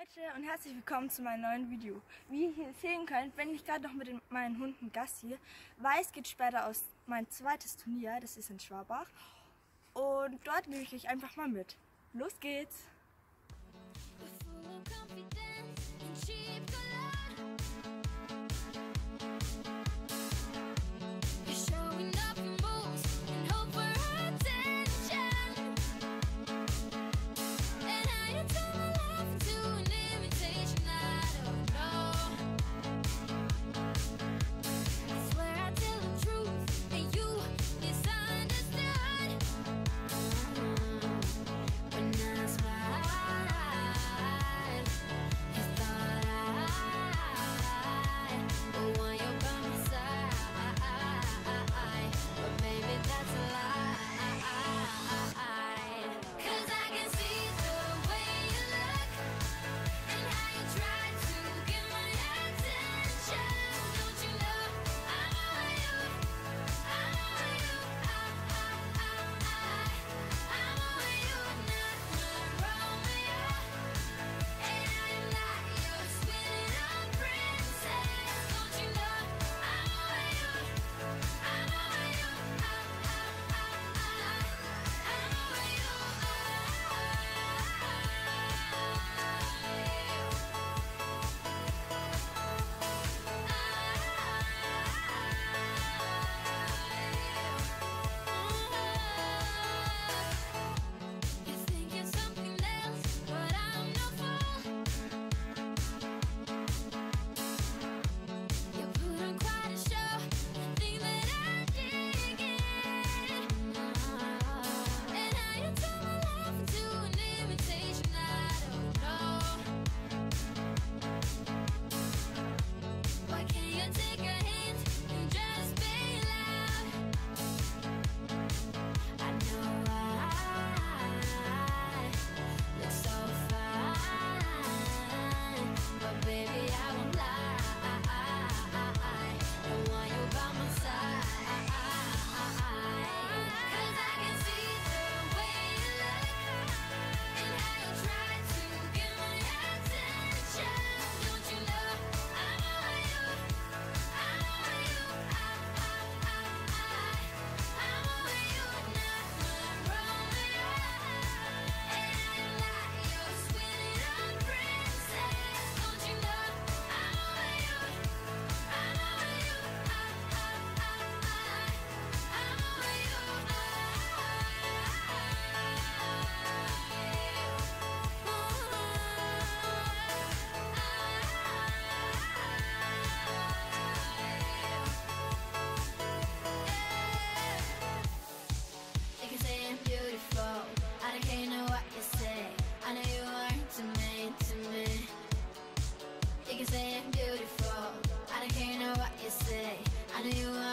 Leute und herzlich willkommen zu meinem neuen Video. Wie ihr hier sehen könnt, bin ich gerade noch mit meinen Hunden Gassi, weil es geht später aus mein zweites Turnier, das ist in Schwabach. Und dort nehme ich euch einfach mal mit. Los geht's! You can say I'm beautiful, I don't care know what you say. I know you